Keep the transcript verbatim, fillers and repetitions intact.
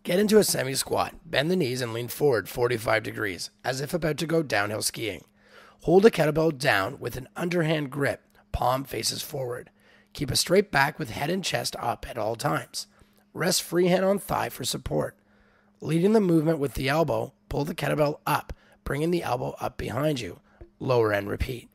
Get into a semi-squat, bend the knees and lean forward forty-five degrees, as if about to go downhill skiing. Hold a kettlebell down with an underhand grip, palm faces forward. Keep a straight back with head and chest up at all times. Rest free hand on thigh for support. Leading the movement with the elbow, pull the kettlebell up, bringing the elbow up behind you. Lower and repeat.